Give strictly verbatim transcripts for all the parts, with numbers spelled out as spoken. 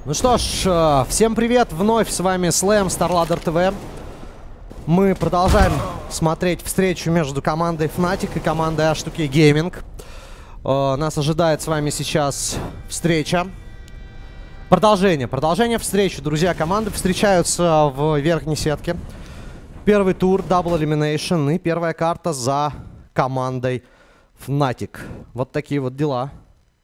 Ну что ж, всем привет, вновь с вами Слэм, StarLadder ти ви. Мы продолжаем смотреть встречу между командой Fnatic и командой эйч ту кей Gaming. Нас ожидает с вами сейчас встреча. Продолжение, продолжение встречи, друзья. Команды встречаются в верхней сетке. Первый тур, Double Elimination и первая карта за командой Fnatic. Вот такие вот дела.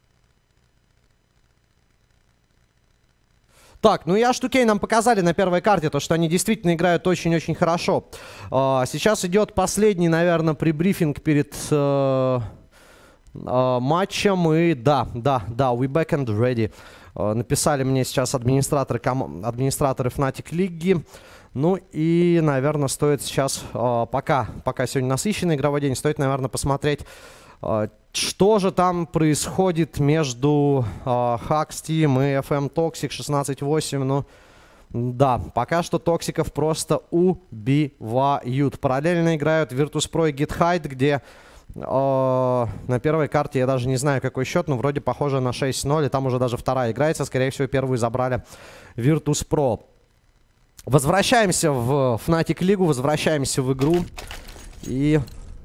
Так, ну и эйч ту кей нам показали на первой карте, то, что они действительно играют очень-очень хорошо. Uh, сейчас идет последний, наверное, прибрифинг перед uh, uh, матчем. И да, да, да, we back and ready. Uh, написали мне сейчас администраторы, администраторы Fnatic Лиги. Ну и, наверное, стоит сейчас, uh, пока, пока сегодня насыщенный игровой день, стоит, наверное, посмотреть, uh, что же там происходит между uh, Hux Team и эф эм Toxic шестнадцать восемь. Ну, да, пока что токсиков просто убивают. Параллельно играют Virtus.pro и GitHide, где uh, на первой карте, я даже не знаю, какой счет, но вроде похоже на шесть ноль. И там уже даже вторая играется. Скорее всего, первую забрали Virtus.pro. Возвращаемся в Fnatic Лигу, возвращаемся в игру. И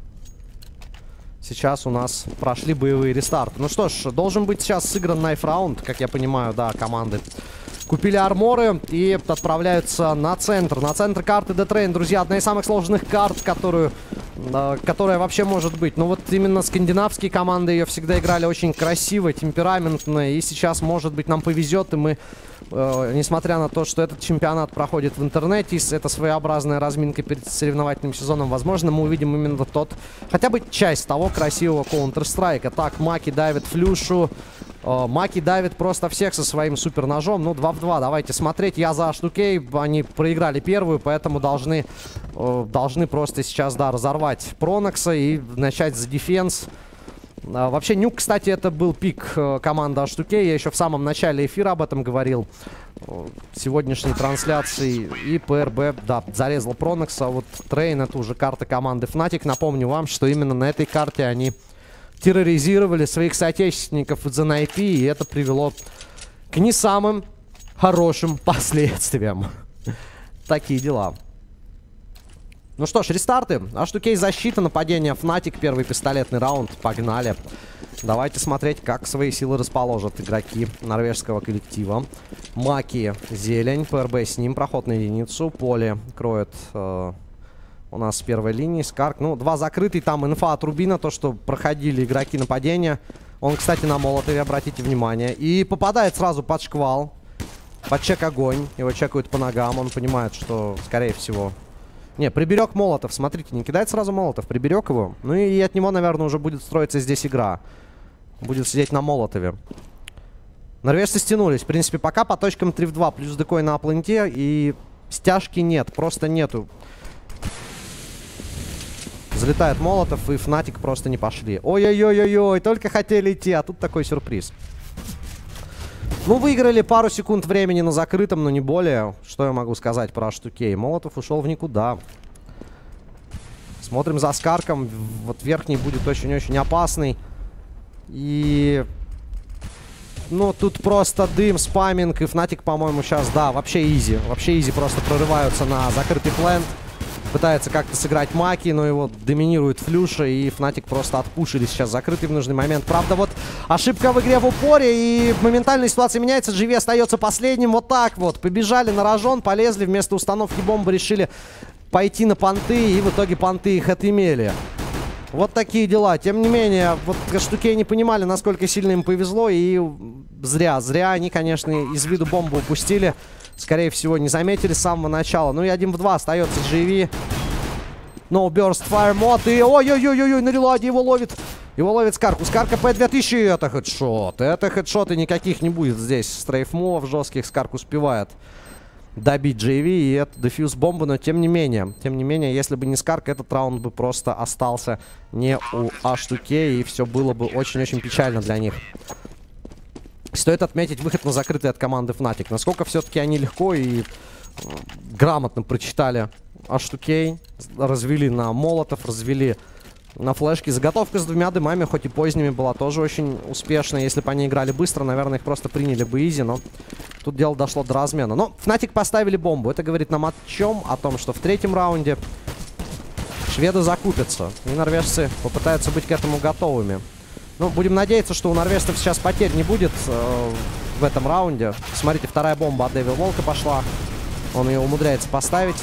сейчас у нас прошли боевые рестарты. Ну что ж, должен быть сейчас сыгран найф раунд, как я понимаю, да, команды купили арморы и отправляются на центр. На центр карты D-Train, друзья, одна из самых сложных карт, которую, э, которая вообще может быть. Ну вот именно скандинавские команды ее всегда играли очень красиво, темпераментно. И сейчас, может быть, нам повезет, и мы, э, несмотря на то, что этот чемпионат проходит в интернете, это своеобразная разминка перед соревновательным сезоном, возможно, мы увидим именно тот, хотя бы часть того красивого Counter-Strike. Так, Маки давит Флюшу. Uh, Маки давит просто всех со своим супер ножом. Ну, два в два. Давайте смотреть. Я за эйч ту кей. Они проиграли первую, поэтому должны, uh, должны просто сейчас, да, разорвать Пронокса и начать за дефенс. Uh, вообще, Нюк, кстати, это был пик uh, команды эйч ту кей. Я еще в самом начале эфира об этом говорил. Uh, сегодняшней трансляции. И ПРБ, да, зарезал Пронокса. Вот Трейн, это уже карта команды Fnatic. Напомню вам, что именно на этой карте они терроризировали своих соотечественников из эн ай пи, и это привело к не самым хорошим последствиям. Такие дела. Ну что ж, рестарты. эйч ту кей защита, нападение Fnatic, первый пистолетный раунд. Погнали. Давайте смотреть, как свои силы расположат игроки норвежского коллектива. Маки, зелень, ПРБ с ним, проход на единицу. Поле кроет... Э У нас с первой линии Скарк. Ну, два закрытый. Там инфа от Рубина. То, что проходили игроки нападения. Он, кстати, на молотове, обратите внимание. И попадает сразу под шквал. Под чек огонь. Его чекают по ногам. Он понимает, что, скорее всего... Не, приберег молотов. Смотрите, не кидает сразу молотов. Приберег его. Ну и от него, наверное, уже будет строиться здесь игра. Будет сидеть на молотове. Норвежцы стянулись. В принципе, пока по точкам три в два. Плюс декой на пленте. И стяжки нет. Просто нету. Залетает Молотов, и Fnatic просто не пошли. Ой-ой-ой-ой-ой, только хотели идти, а тут такой сюрприз. Ну, выиграли пару секунд времени на закрытом, но не более. Что я могу сказать про эйч ту кей? Молотов ушел в никуда. Смотрим за Скарком. Вот верхний будет очень-очень опасный. И... Ну, тут просто дым, спаминг, и Fnatic, по-моему, сейчас, да, вообще изи. Вообще изи, просто прорываются на закрытый плент. Пытается как-то сыграть Маки, но его доминирует Флюша, и Fnatic просто отпушили сейчас закрытый в нужный момент. Правда, вот ошибка в игре в упоре, и моментально ситуация меняется. джи ви остается последним. Вот так вот. Побежали на рожон, полезли. Вместо установки бомбы решили пойти на понты, и в итоге понты их отымели. Вот такие дела. Тем не менее, вот эйч ту кей не понимали, насколько сильно им повезло, и зря. Зря они, конечно, из виду бомбу упустили. Скорее всего, не заметили с самого начала. Ну и один в два остается джи ви. No Burst Fire Mod. И ой-ой-ой-ой, на релоаде его ловит. Его ловит Скарк. У Скарка пэ две тысячи. Это хедшот. Это хедшот, и никаких не будет здесь. Стрейф-мувов жестких. Скарк успевает добить джи ви. И это дефьюз бомбу. Но тем не менее, тем не менее, если бы не Скарк, этот раунд бы просто остался не у эйч ту кей. И все было бы очень-очень печально для них. Стоит отметить выход на закрытый от команды Fnatic. Насколько все-таки они легко и грамотно прочитали эйч ту кей. Развели на молотов, развели на флешке. Заготовка с двумя дымами, хоть и поздними, была тоже очень успешная. Если бы они играли быстро, наверное, их просто приняли бы изи. Но тут дело дошло до размена. Но Фнатик поставили бомбу. Это говорит нам о чем? О том, что в третьем раунде шведы закупятся. И норвежцы попытаются быть к этому готовыми. Ну, будем надеяться, что у норвежцев сейчас потерь не будет э, в этом раунде. Смотрите, вторая бомба от Devil Волка пошла. Он ее умудряется поставить.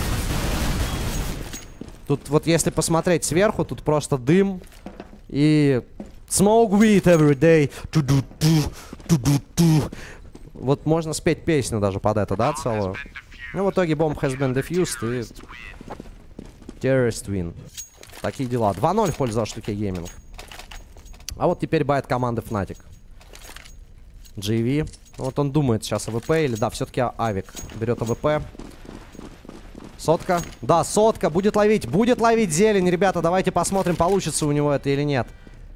Тут вот если посмотреть сверху, тут просто дым. И smoke weed every day. Вот можно спеть песню даже под это, да, целую. Ну, в итоге бомб has been defused и terrorist win. Такие дела. два ноль в пользу аш ту кей Gaming. А вот теперь байт команды Fnatic. джей ви. Вот он думает сейчас о АВП. Или да, все-таки Авик берет АВП. Сотка. Да, сотка. Будет ловить. Будет ловить зелень. Ребята, давайте посмотрим, получится у него это или нет.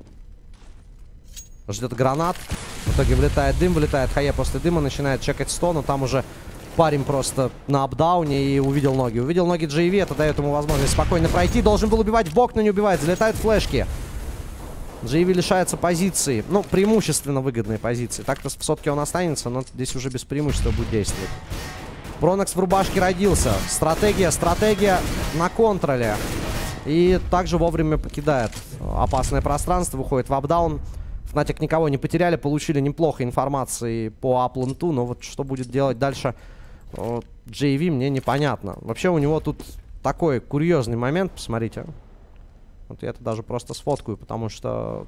Ждет гранат. В итоге вылетает дым. Вылетает Хае после дыма. Начинает чекать сто. Но там уже парень просто на апдауне и увидел ноги. Увидел ноги джей ви. Это дает ему возможность спокойно пройти. Должен был убивать в бок, но не убивает. Залетают флешки. джей ви лишается позиции. Ну, преимущественно выгодной позиции. Так-то в сотке он останется, но здесь уже без преимущества будет действовать. Пронокс в рубашке родился. Стратегия, стратегия на контроле. И также вовремя покидает опасное пространство. Выходит в апдаун. Fnatic никого не потеряли. Получили неплохо информации по апланту. Но вот что будет делать дальше джей ви, мне непонятно. Вообще у него тут такой курьезный момент. Посмотрите. Вот я это даже просто сфоткаю, потому что...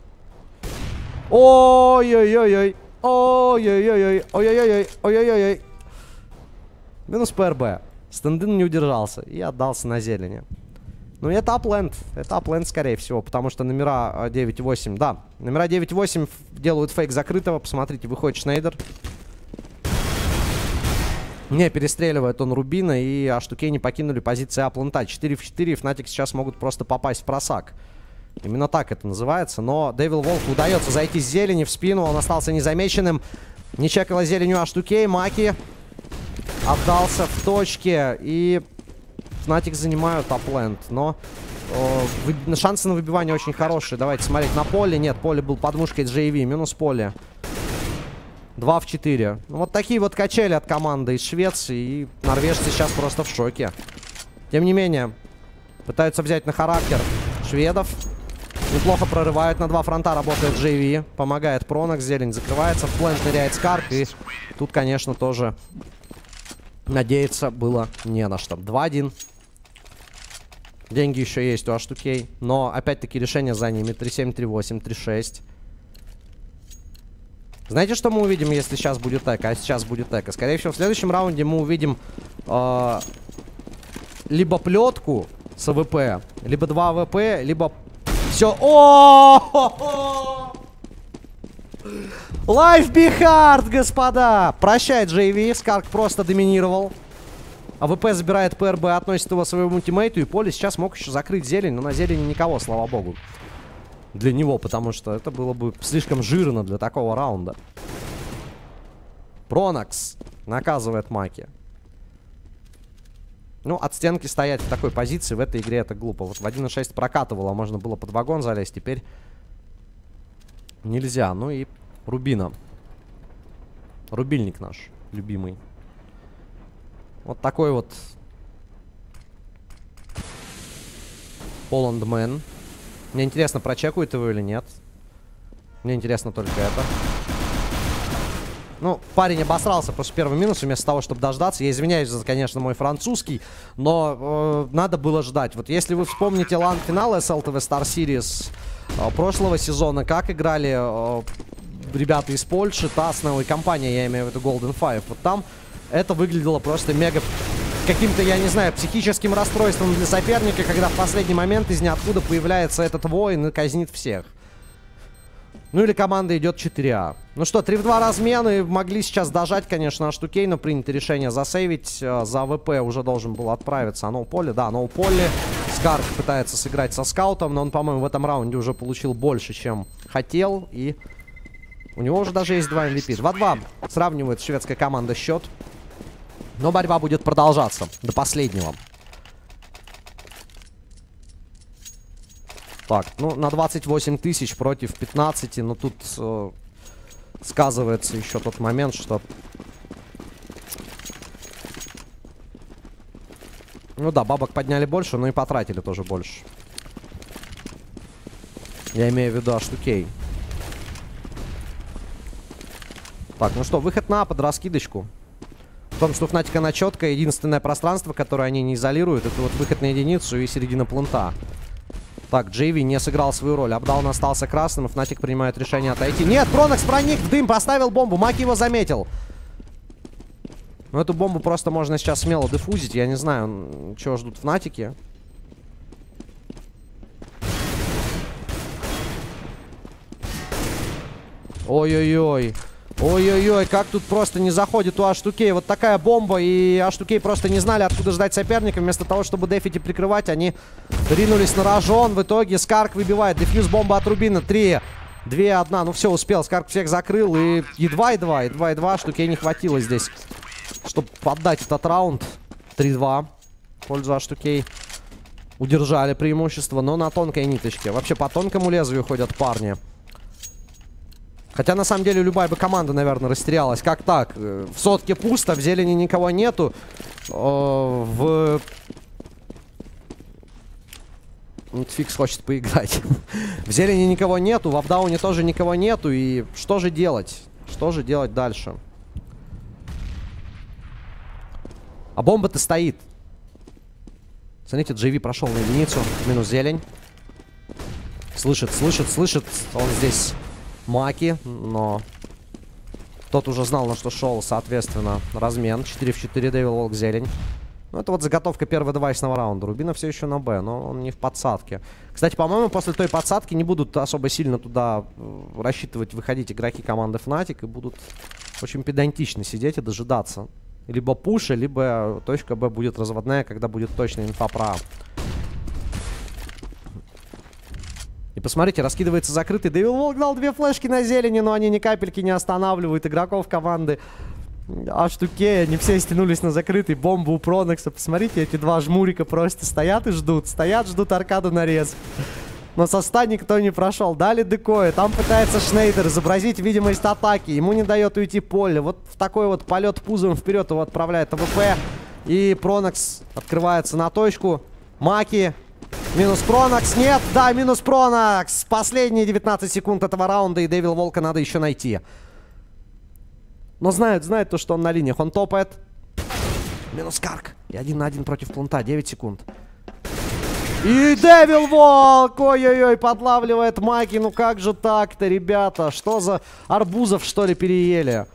Ой-ой-ой-ой! Ой-ой-ой-ой! Ой-ой-ой-ой! Ой-ой-ой-ой! Минус ПРБ. Стендин не удержался и отдался на зелени. Ну и это апленд. Это апленд, скорее всего, потому что номера девять восемь... Да, номера девять восемь делают фейк закрытого. Посмотрите, выходит Шнейдер. Не перестреливает он Рубина, и аш ту кей не покинули позиции аплента. четыре в четыре, и Fnatic сейчас могут просто попасть в просак. Именно так это называется. Но Devil Волк удается зайти с зелени в спину. Он остался незамеченным. Не чекала зеленью аш ту кей. Маки отдался в точке. И Fnatic занимают апленд. Но о, вы... шансы на выбивание очень хорошие. Давайте смотреть на поле. Нет, поле был под мушкой джей ви. Минус поле. два в четыре. Ну, вот такие вот качели от команды из Швеции. И норвежцы сейчас просто в шоке. Тем не менее, пытаются взять на характер шведов. Неплохо прорывают. На два фронта работает джей ви. Помогает Пронокс. Зелень закрывается. В плент ныряет Скарк. И тут, конечно, тоже надеяться было не на что. два один. Деньги еще есть у аш ту кей. Но, опять-таки, решение за ними. три семь, три восемь, три шесть. Знаете, что мы увидим, если сейчас будет эко? А сейчас будет эко. Скорее всего, в следующем раунде мы увидим э, либо плетку с АВП, либо два АВП, либо все. О! Life be hard, господа! Прощай, джей ви. Скарк просто доминировал. АВП забирает ПРБ, относит его к своему тиммейту. И поле сейчас мог еще закрыть зелень, но на зелени никого, слава богу. Для него, потому что это было бы слишком жирно для такого раунда. Пронокс наказывает Маки. Ну, от стенки стоять в такой позиции в этой игре это глупо. Вот в один шесть прокатывало, можно было под вагон залезть. Теперь нельзя. Ну и Рубина. Рубильник наш любимый. Вот такой вот Поландмен. Мне интересно, прочекают его или нет. Мне интересно только это. Ну, парень обосрался после первого минуса, вместо того, чтобы дождаться. Я извиняюсь за, конечно, мой французский, но э, надо было ждать. Вот если вы вспомните лан-финал эс эл ти ви Star Series э, прошлого сезона, как играли э, ребята из Польши, ТАСС, новая компания, я имею в виду Golden Five, вот там это выглядело просто мега... каким-то, я не знаю, психическим расстройством для соперника, когда в последний момент из ниоткуда появляется этот воин и казнит всех. Ну или команда идет четыре а. Ну что, три в два размены. Могли сейчас дожать, конечно, аш ту кей, но принято решение засейвить. За АВП уже должен был отправиться. А ноуполе, да, ноуполе. Скарк пытается сыграть со скаутом, но он, по-моему, в этом раунде уже получил больше, чем хотел. И у него уже даже есть два эм ви пи. два два сравнивает шведская команда счет. Но борьба будет продолжаться до последнего. Так, ну на двадцать восемь тысяч против пятнадцати. Но тут э, сказывается еще тот момент, что Ну да, бабок подняли больше, но и потратили тоже больше. Я имею в виду Аштукей. Так, ну что, выход на под раскидочку. В том, что у Фнатика она четкая. Единственное пространство, которое они не изолируют, это вот выход на единицу и середина плента. Так, джей ви не сыграл свою роль. Апдаун остался красным, и Фнатик принимает решение отойти. Нет, Пронокс проник в дым, поставил бомбу. Маки его заметил. Но эту бомбу просто можно сейчас смело дефузить. Я не знаю, чего ждут Фнатики. Ой-ой-ой. Ой-ой-ой, как тут просто не заходит у Аштукей. Вот такая бомба, и Аштукей просто не знали, откуда ждать соперника. Вместо того, чтобы дефить и прикрывать, они ринулись на рожон. В итоге Скарк выбивает. Дефьюз бомба от Рубина. три, два, один. Ну все, успел. Скарк всех закрыл. И едва-едва, едва-едва. Аштукей не хватило здесь, чтобы поддать этот раунд. три-два. В пользу Аштукей. Удержали преимущество, но на тонкой ниточке. Вообще по тонкому лезвию ходят парни. Хотя, на самом деле, любая бы команда, наверное, растерялась. Как так? В сотке пусто, в зелени никого нету. О, в... Фикс хочет поиграть. В зелени никого нету, в апдауне тоже никого нету. И что же делать? Что же делать дальше? А бомба-то стоит. Смотрите, джей ви прошел на единицу. Минус зелень. Слышит, слышит, слышит. Он здесь... Маки, но тот уже знал, на что шел, соответственно, размен. четыре в четыре, Devil Walk, зелень. Ну, это вот заготовка первого девайсного раунда. Рубина все еще на Б, но он не в подсадке. Кстати, по-моему, после той подсадки не будут особо сильно туда рассчитывать выходить игроки команды Fnatic и будут очень педантично сидеть и дожидаться. Либо пуша, либо точка Б будет разводная, когда будет точная инфа про А. И посмотрите, раскидывается закрытый. Devil Walk дал две флешки на зелени, но они ни капельки не останавливают игроков команды Аштукей. Они все стянулись на закрытый. Бомбу у Пронокса. Посмотрите, эти два жмурика просто стоят и ждут. Стоят, ждут аркаду нарез. Но со ста никто не прошел. Дали декоя. Там пытается Шнейдер изобразить видимость атаки. Ему не дает уйти поле. Вот в такой вот полет пузом вперед его отправляет АВП. И Пронокс открывается на точку. Маки. Минус Пронокс. Нет, да, минус Пронокс. Последние девятнадцать секунд этого раунда, и Devil Walk'а надо еще найти. Но знают, знают то, что он на линиях. Он топает. Минус Карк. И один на один против плента. девять секунд. И Devil Walk! Ой-ой-ой, подлавливает Маки. Ну как же так-то, ребята? Что за арбузов, что ли, переели?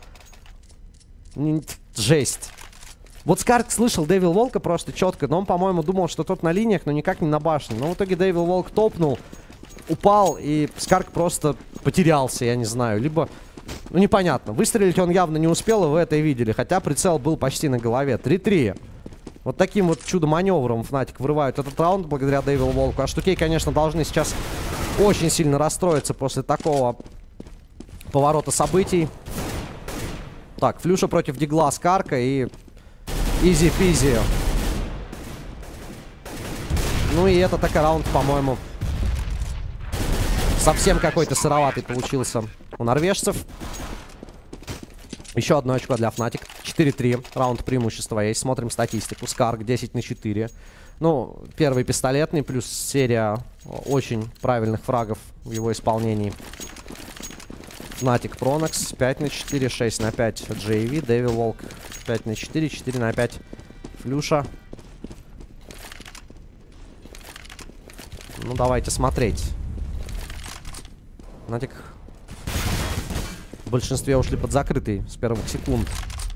Жесть. Вот Скарк слышал Devil Walk'а просто четко, но он, по-моему, думал, что тот на линиях, но никак не на башне. Но в итоге Devil Walk топнул, упал, и Скарк просто потерялся, я не знаю. Либо, ну непонятно, выстрелить он явно не успел, и вы это видели. Хотя прицел был почти на голове. три-три. Вот таким вот чудо-маневром Fnatic вырывают этот раунд благодаря Devil Walk'у. Аштукей, конечно, должны сейчас очень сильно расстроиться после такого поворота событий. Так, Флюша против Дигла Скарка и... Изи-пизи. Ну и этот раунд, по-моему, совсем какой-то сыроватый получился у норвежцев. Еще одно очко для Fnatic. четыре-три. Раунд преимущества есть. Смотрим статистику. Скарк десять на четыре. Ну, первый пистолетный, плюс серия очень правильных фрагов в его исполнении. Fnatic Пронокс пять на четыре, шесть на пять джей ви, Devil Walk пять на четыре, четыре на пять Флюша. Ну, давайте смотреть. Fnatic в большинстве ушли под закрытый с первых секунд.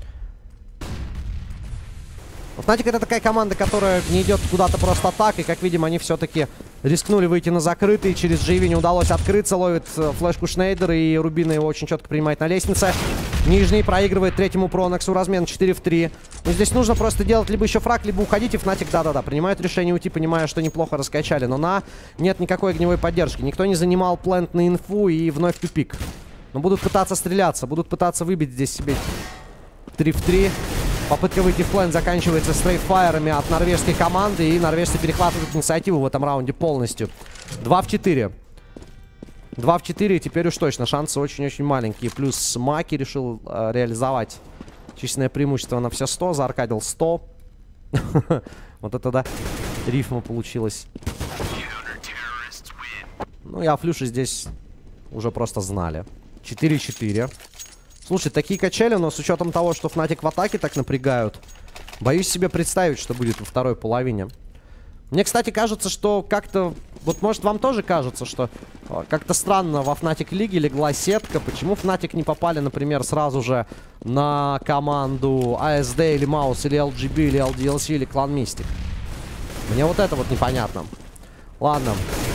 Fnatic — это такая команда, которая не идет куда-то просто так. И, как видим, они все-таки рискнули выйти на закрытый. Через джей ви не удалось открыться. Ловит флешку Шнейдер. И Рубина его очень четко принимает на лестнице. Нижний проигрывает третьему Проноксу. Размен четыре в три. Но здесь нужно просто делать либо еще фраг, либо уходить. И Fnatic, да-да-да, принимает решение уйти, понимая, что неплохо раскачали. Но на нет никакой огневой поддержки. Никто не занимал плент на инфу. И вновь тупик. Но будут пытаться стреляться. Будут пытаться выбить здесь себе три в три. Попытка выйти в плен заканчивается стрейфайерами от норвежской команды. И норвежцы перехватывают инициативу в этом раунде полностью. два в четыре. два в четыре. Теперь уж точно шансы очень-очень маленькие. Плюс Маки решил э, реализовать численное преимущество на все сто. Зааркадил сто. Вот это да, рифма получилась. Ну и Афлюши здесь уже просто знали. четыре четыре. Слушай, такие качели, но с учетом того, что Fnatic в атаке так напрягают, боюсь себе представить, что будет во второй половине. Мне, кстати, кажется, что как-то... Вот, может, вам тоже кажется, что как-то странно во Fnatic Лиге легла сетка. Почему Fnatic не попали, например, сразу же на команду эй эс ди или Маус, или эл джи би, или эл ди эл си, или Клан Мистик? Мне вот это вот непонятно. Ладно.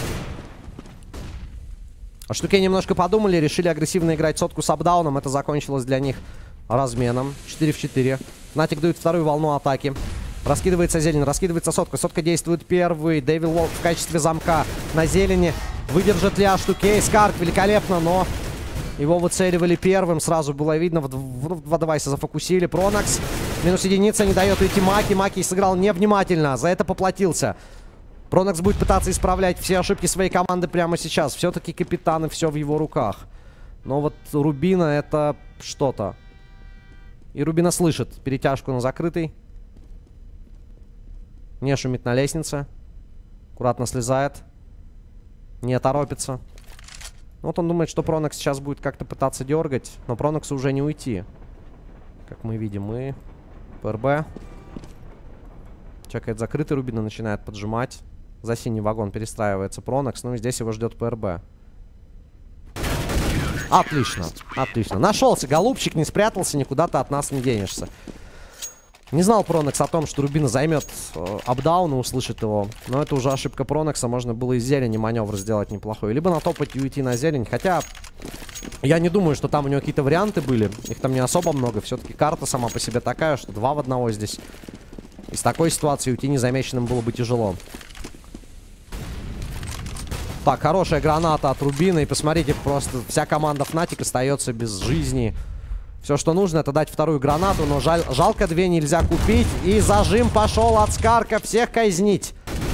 А штуки немножко подумали, решили агрессивно играть сотку с апдауном. Это закончилось для них разменом. четыре в четыре. Fnatic дают вторую волну атаки. Раскидывается зелень, раскидывается сотка. Сотка действует первый. Devil Walk в качестве замка на зелени. Выдержит ли Аштукей? Скарк великолепно, но его выцеливали первым. Сразу было видно. В, в, в два девайса зафокусили. Пронакс. Минус единица, не дает уйти Маки. Маки сыграл невнимательно. За это поплатился. Пронакс будет пытаться исправлять все ошибки своей команды прямо сейчас. Все-таки капитан и все в его руках. Но вот Рубина это что-то. И Рубина слышит перетяжку на закрытый. Не шумит на лестнице. Аккуратно слезает. Не торопится. Вот он думает, что Пронакс сейчас будет как-то пытаться дергать. Но Пронаксу уже не уйти. Как мы видим, и ПРБ. Чекает закрытый. Рубина начинает поджимать. За синий вагон перестраивается Пронакс. Ну и здесь его ждет ПРБ. Отлично. Отлично. Нашелся голубчик, не спрятался. Никуда ты от нас не денешься. Не знал Пронакс о том, что Рубина займет э, апдаун и услышит его. Но это уже ошибка Пронакса. Можно было из зелени маневр сделать неплохой. Либо натопать и уйти на зелень. Хотя я не думаю, что там у него какие-то варианты были. Их там не особо много. Все-таки карта сама по себе такая, что два в одного здесь. Из такой ситуации уйти незамеченным было бы тяжело. Так, хорошая граната от Рубина. И посмотрите, просто вся команда Fnatic остается без жизни. Все, что нужно, это дать вторую гранату. Но жаль, жалко, две нельзя купить. И зажим пошел от Скарка. Всех казнить.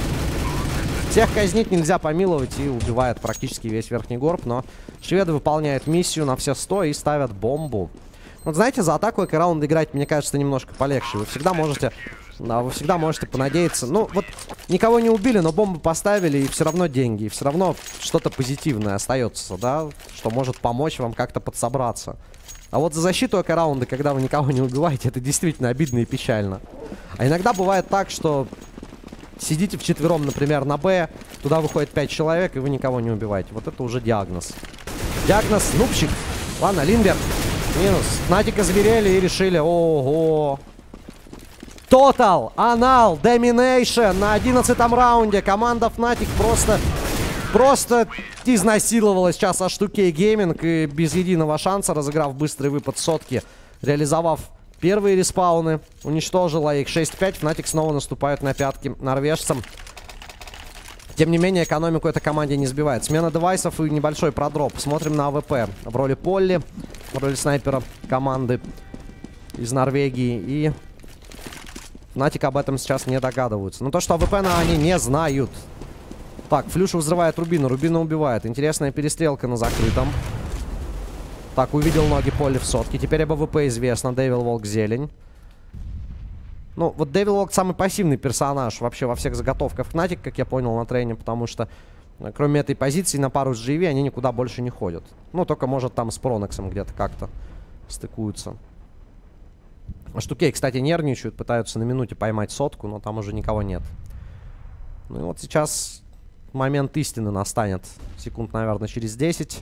Всех казнить нельзя помиловать. И убивает практически весь верхний горб. Но шведы выполняют миссию на все сто и ставят бомбу. Вот знаете, за атаку и раунд играть, мне кажется, немножко полегче. Вы всегда можете... Да, вы всегда можете понадеяться. Ну, вот никого не убили, но бомбу поставили, и все равно деньги. И все равно что-то позитивное остается, да? Что может помочь вам как-то подсобраться. А вот за защиту эко-раунда, когда вы никого не убиваете, это действительно обидно и печально. А иногда бывает так, что сидите вчетвером, например, на Б, туда выходит пять человек, и вы никого не убиваете. Вот это уже диагноз. Диагноз нубчик. Ладно, Линберг. Минус. Fnatic озверели и решили, ого. Total, Anal, Domination на одиннадцатом раунде. Команда Fnatic просто, просто изнасиловала сейчас Аштукей Гейминг. И без единого шанса, разыграв быстрый выпад сотки, реализовав первые респауны, уничтожила их шесть пять. Fnatic снова наступают на пятки норвежцам. Тем не менее, экономику этой команде не сбивает. Смена девайсов и небольшой продроп. Смотрим на АВП. В роли Полли, в роли снайпера команды из Норвегии. И Fnatic об этом сейчас не догадываются. Но то, что АВП на они не знают. Так, Флюша взрывает Рубина. Рубина убивает. Интересная перестрелка на закрытом. Так, увидел ноги Полли в сотке. Теперь об АВП известно. Devil Walk зелень. Ну, вот Devil Walk самый пассивный персонаж вообще во всех заготовках Fnatic, как я понял на трене. Потому что, кроме этой позиции, на пару с джи ви они никуда больше не ходят. Ну, только, может, там с Пронаксом где-то как-то стыкуются. Штукей, кстати, нервничают, пытаются на минуте поймать сотку, но там уже никого нет. Ну и вот сейчас момент истины настанет. Секунд, наверное, через десять.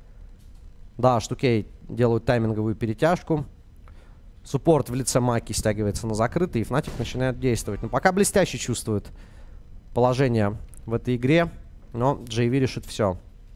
Да, Штукей делают тайминговую перетяжку. Суппорт в лице Маки стягивается на закрытый, и Fnatic начинает действовать. Но пока блестяще чувствует положение в этой игре, но джей ви решит все.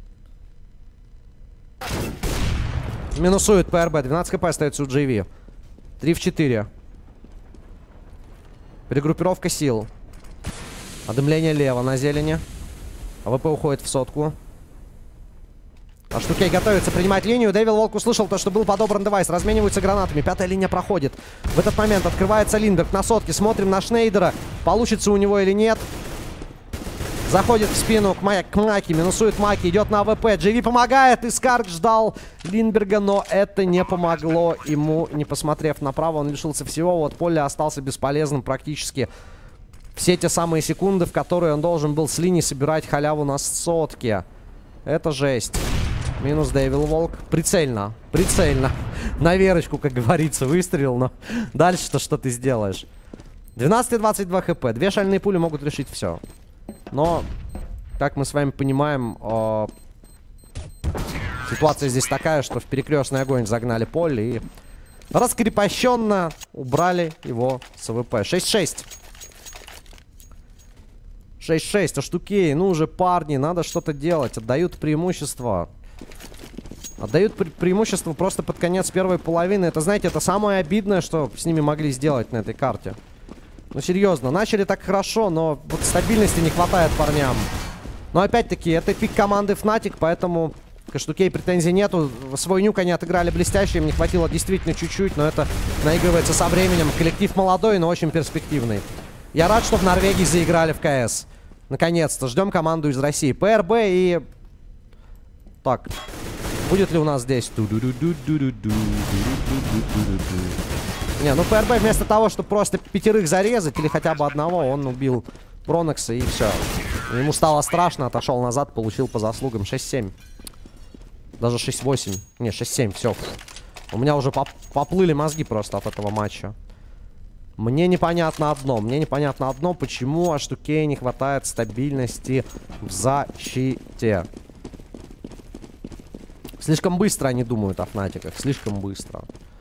Минусует ПРБ, двенадцать хп остается у джей ви. три в четыре. Перегруппировка сил. Одымление лево на зелени. АВП уходит в сотку. А Штукей готовится принимать линию. Devil Walk услышал то, что был подобран девайс. Размениваются гранатами. Пятая линия проходит. В этот момент открывается Линдберг на сотке. Смотрим на Шнейдера. Получится у него или нет. Заходит в спину к, Май к Маки. Минусует Маки. Идет на АВП. джей ви помогает. И Скарк ждал Линдберга, но это не помогло ему. Не посмотрев направо, он лишился всего. Вот Полли остался бесполезным практически. все те самые секунды, в которые он должен был с линии собирать халяву на сотке. Это жесть. Минус Дэвил Волк. Прицельно. Прицельно. На верочку, как говорится, выстрелил. Но дальше-то что ты сделаешь? двенадцать и двадцать два хп. Две шальные пули могут решить все. Но, как мы с вами понимаем, э, ситуация здесь такая, что в перекрестный огонь загнали поле и раскрепощенно убрали его с АВП. шесть шесть. шесть шесть. А штуки, ну уже, парни, надо что-то делать. Отдают преимущество. Отдают пре преимущество просто под конец первой половины. Это, знаете, это самое обидное, что с ними могли сделать на этой карте. Ну, серьезно, начали так хорошо, но вот стабильности не хватает парням. Но, опять-таки, это пик команды Fnatic, поэтому к Штукей претензий нету. Свой нюк они отыграли блестяще, им не хватило действительно чуть-чуть, но это наигрывается со временем. Коллектив молодой, но очень перспективный. Я рад, что в Норвегии заиграли в КС. Наконец-то. Ждем команду из России. ПРБ и... Так. Будет ли у нас здесь? Не, ну ПРБ вместо того, чтобы просто пятерых зарезать или хотя бы одного, он убил Пронокса и все. Ему стало страшно, отошел назад, получил по заслугам. шесть семь. Даже шесть восемь. Не, шесть семь, все. У меня уже поп поплыли мозги просто от этого матча. Мне непонятно одно. Мне непонятно одно, почему Аштукей не хватает стабильности в защите. Слишком быстро они думают о Фнатиках. Слишком быстро.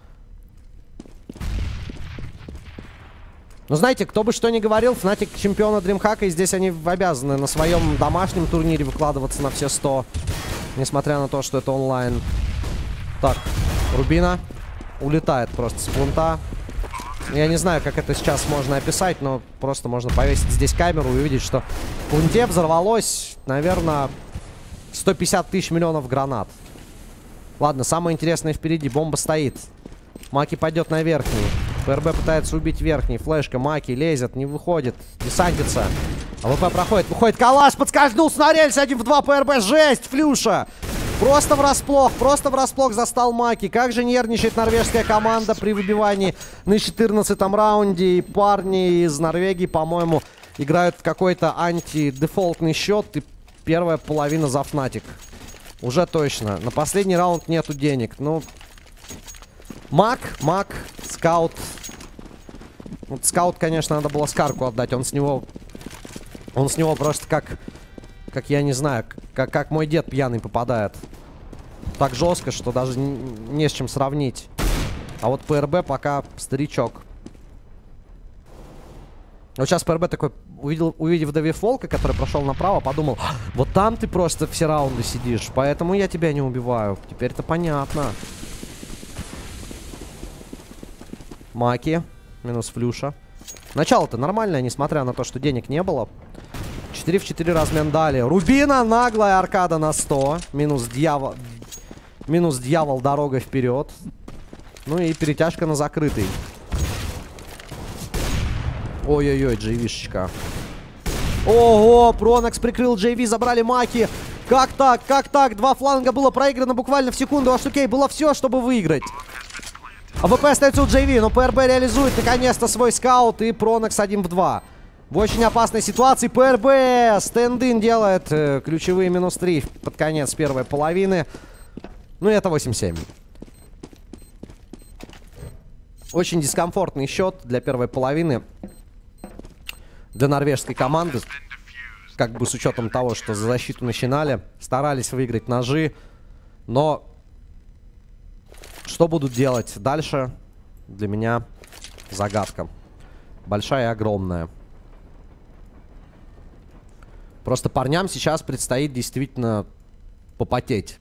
Но знаете, кто бы что ни говорил, Fnatic чемпиона DreamHack, и здесь они обязаны на своем домашнем турнире выкладываться на все сто. Несмотря на то, что это онлайн. Так, Рубина улетает просто с планта. Я не знаю, как это сейчас можно описать, но просто можно повесить здесь камеру и увидеть, что в планте взорвалось, наверное, сто пятьдесят тысяч миллионов гранат. Ладно, самое интересное впереди. Бомба стоит. Маки пойдет на верхний. ПРБ пытается убить верхний. Флешка, Маки лезет, не выходит. Десантится. АВП проходит. Выходит калаш, подскользнулся на рельс. один в два ПРБ. Жесть, Флюша. Просто врасплох, просто врасплох застал Маки. Как же нервничает норвежская команда при выбивании на четырнадцатом раунде. И парни из Норвегии, по-моему, играют в какой-то антидефолтный счет. И первая половина за Fnatic. Уже точно. На последний раунд нету денег. Ну... Мак, Мак, Скаут. Вот Скаут, конечно, надо было Скарку отдать. Он с него... Он с него просто как... Как я не знаю, как, как мой дед пьяный попадает. Так жестко, что даже не, не с чем сравнить. А вот ПРБ пока старичок. Вот сейчас ПРБ такой, увидел, увидев Дэви Фолка, который прошел направо, подумал: вот там ты просто все раунды сидишь, поэтому я тебя не убиваю. Теперь это понятно. Маки. Минус Флюша. Начало-то нормальное, несмотря на то, что денег не было. четыре в четыре размен дали. Рубина, наглая аркада на сто. Минус дьявол. Минус дьявол, дорога вперед. Ну и перетяжка на закрытый. Ой-ой-ой, джейвишечка. Ого, Пронокс прикрыл джей ви, забрали Маки. Как так, как так? Два фланга было проиграно буквально в секунду. А Штукей было все, чтобы выиграть. АВП остается у джей ви, но ПРБ реализует наконец-то свой скаут. И Пронокс один в два. В очень опасной ситуации ПРБ стенд-ин делает э, ключевые минус три под конец первой половины. Ну и это восемь семь. Очень дискомфортный счет для первой половины. Для норвежской команды. Как бы с учетом того, что за защиту начинали. Старались выиграть ножи. Но что будут делать дальше, для меня загадка. Большая и огромная. Просто парням сейчас предстоит действительно попотеть.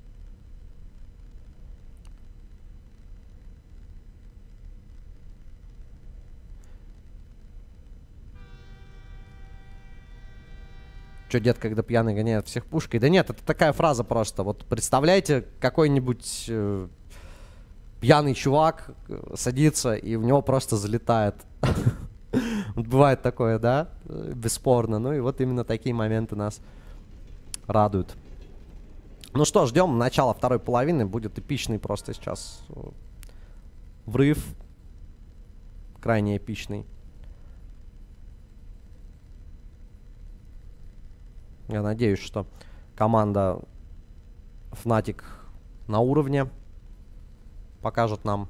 Че, дед, когда пьяный гоняет всех пушкой? Да нет, это такая фраза просто. Вот представляете, какой-нибудь э, пьяный чувак садится, и в него просто залетает. Бывает такое, да? Бесспорно. Ну и вот именно такие моменты нас радуют. Ну что, ждем начала второй половины. Будет эпичный просто сейчас врыв. Крайне эпичный. Я надеюсь, что команда Fnatic на уровне покажет нам,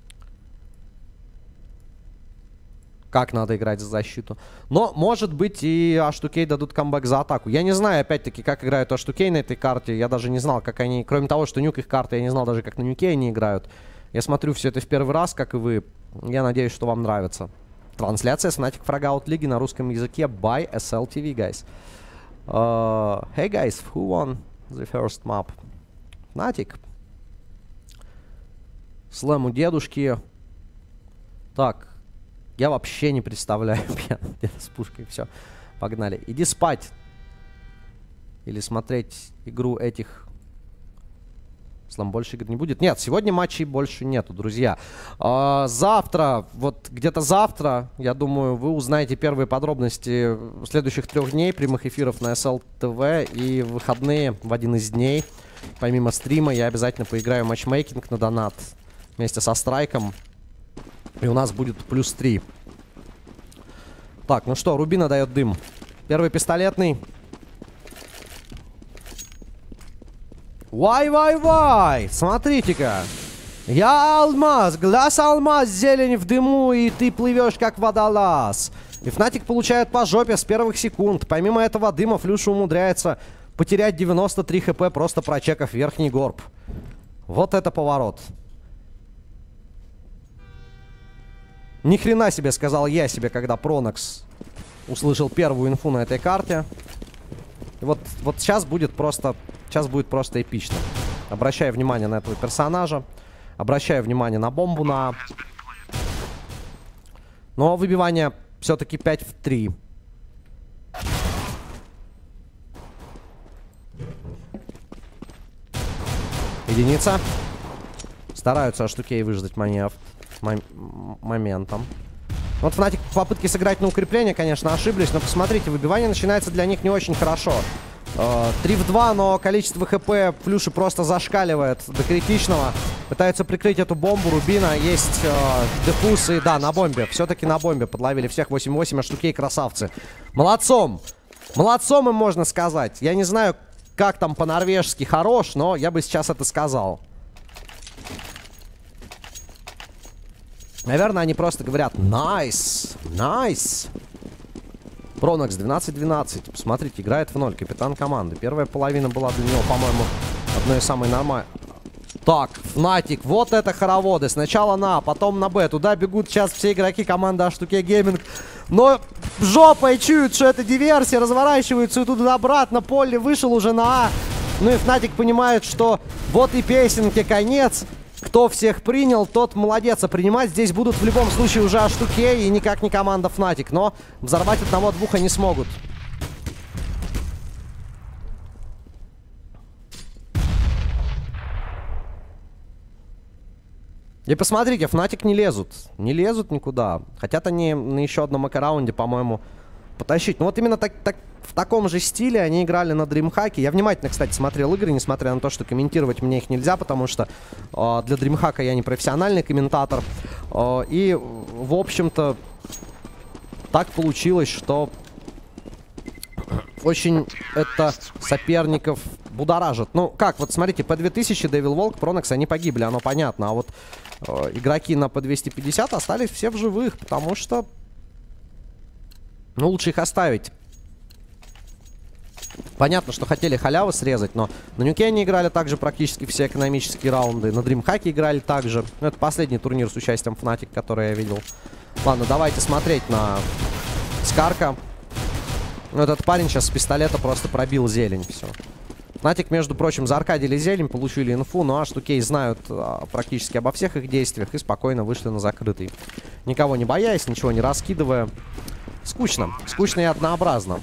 как надо играть за защиту. Но, может быть, и эйч ту кей дадут камбэк за атаку. Я не знаю, опять-таки, как играют эйч ту кей на этой карте. Я даже не знал, как они... Кроме того, что нюк их карты, я не знал даже, как на нюке они играют. Я смотрю все это в первый раз, как и вы. Я надеюсь, что вам нравится. Трансляция с Fnatic Фрагаут Лиги на русском языке by эс эл ти ви, guys. Uh, hey, guys, who won the first map? Fnatic. Слэм у дедушки. Так. Я вообще не представляю. Где-то с пушкой. Все. Погнали. Иди спать. Или смотреть игру этих. Слам, больше игр не будет. Нет, сегодня матчей больше нету, друзья. А, завтра, вот где-то завтра, я думаю, вы узнаете первые подробности следующих трех дней прямых эфиров на эс эл ти ви. И в выходные, в один из дней, помимо стрима, я обязательно поиграю в матчмейкинг на донат вместе со Страйком. И у нас будет плюс три. Так, ну что, Рубина дает дым. Первый пистолетный. Вай-вай-вай! Смотрите-ка. Я алмаз, глаз алмаз, зелень в дыму, и ты плывешь как водолаз. И Fnatic получает по жопе с первых секунд. Помимо этого дыма, Флюша умудряется потерять девяносто три хп, просто прочекав верхний горб. Вот это поворот. Ни хрена себе, сказал я себе, когда Пронокс услышал первую инфу на этой карте. И вот, вот сейчас будет просто, сейчас будет просто эпично. Обращаю внимание на этого персонажа. Обращаю внимание на бомбу на А. Но выбивание все-таки пять в три. Единица. Стараются эйч ту кей выждать манев. Моментом. Вот Fnatic в попытке сыграть на укрепление, конечно, ошиблись. Но посмотрите, выбивание начинается для них не очень хорошо. три в два, но количество хп Флюши просто зашкаливает до критичного. Пытаются прикрыть эту бомбу. Рубина, есть э, дефуз. И да, на бомбе. Все-таки на бомбе подловили всех. восемь восемь, эйч ту кей красавцы. Молодцом. Молодцом им можно сказать. Я не знаю, как там по-норвежски хорош, но я бы сейчас это сказал. Наверное, они просто говорят «Найс! Найс!». Пронокс двенадцать двенадцать. Посмотрите, играет в ноль. Капитан команды. Первая половина была для него, по-моему, одной из самых нормальных. Так, Fnatic. Вот это хороводы. Сначала на А, потом на Б. Туда бегут сейчас все игроки команды эйч ту кей Gaming. Но жопой чуют, что это диверсия. Разворачиваются и туда обратно. Полли вышел уже на А. Ну и Fnatic понимает, что вот и песенке конец. Кто всех принял, тот молодец. А принимать здесь будут в любом случае уже эйч ту кей и никак не команда Fnatic. Но взорвать одного-двух они смогут. И посмотрите, Fnatic не лезут. Не лезут никуда. Хотят они на еще одном эко-раунде, по-моему, потащить. Ну вот именно так, так, в таком же стиле они играли на DreamHack. Я внимательно, кстати, смотрел игры, несмотря на то, что комментировать мне их нельзя, потому что э, для DreamHack я не профессиональный комментатор. Э, и, в общем-то, так получилось, что очень это соперников будоражит. Ну, как, вот смотрите, по две тысячи Devil Walk, Пронокс, они погибли, оно понятно. А вот э, игроки на по двести пятьдесят остались все в живых, потому что, ну, лучше их оставить. Понятно, что хотели халявы срезать, но на Нюке они играли также практически все экономические раунды. На DreamHack играли также. Ну, это последний турнир с участием Fnatic, который я видел. Ладно, давайте смотреть на Скарка. Ну, этот парень сейчас с пистолета просто пробил зелень. Все. Fnatic, между прочим, зааркадили зелень, получили инфу, но эйч ту кей знают а, практически обо всех их действиях и спокойно вышли на закрытый. Никого не боясь, ничего не раскидывая. Скучно. Скучно и однообразно.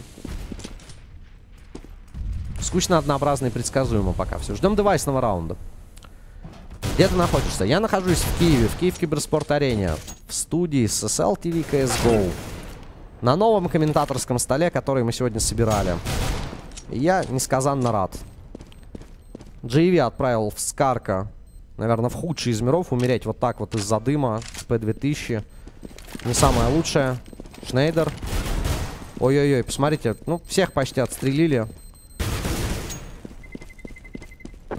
Скучно, однообразно и предсказуемо пока все. Ждем девайсного раунда. Где ты находишься? Я нахожусь в Киеве, в Киев Киберспорт-арене. В студии с эс эл ти ви си эс го. На новом комментаторском столе, который мы сегодня собирали. И я несказанно рад. джей ви отправил в Скарка, наверное, в худший из миров, умереть вот так вот из-за дыма. пэ две тысячи. Не самое лучшее. Шнейдер. Ой-ой-ой, посмотрите. Ну, всех почти отстрелили.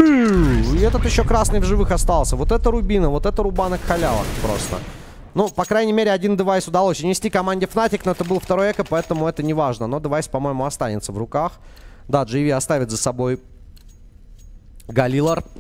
И этот еще красный в живых остался. Вот это рубина, вот это рубанок халявок просто. Ну, по крайней мере, один девайс удалось унести команде Fnatic, но это был второй эко, поэтому это не важно. Но девайс, по-моему, останется в руках. Да, джей ви оставит за собой Галилар.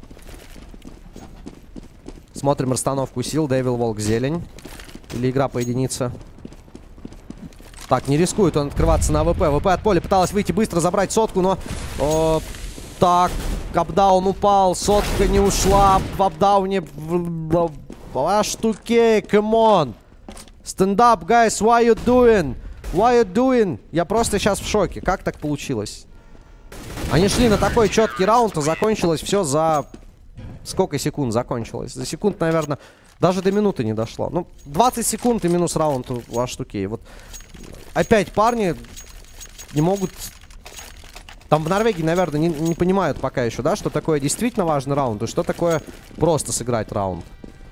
Смотрим расстановку сил. Devil Волк, зелень. Или игра по единице. Так, не рискует он открываться на АВП. ВП от поля пыталась выйти быстро, забрать сотку, но... О, так, капдаун упал, сотка не ушла. В апдауне... Аш ту кей, come on. Stand up, guys, why you doing? Why you doing? Я просто сейчас в шоке. Как так получилось? Они шли на такой четкий раунд, а закончилось все за... Сколько секунд закончилось? За секунд, наверное, даже до минуты не дошло. Ну, двадцать секунд и минус раунд у Аш ту кей. Вот опять парни не могут... Там в Норвегии, наверное, не, не понимают пока еще, да, что такое действительно важный раунд и что такое просто сыграть раунд.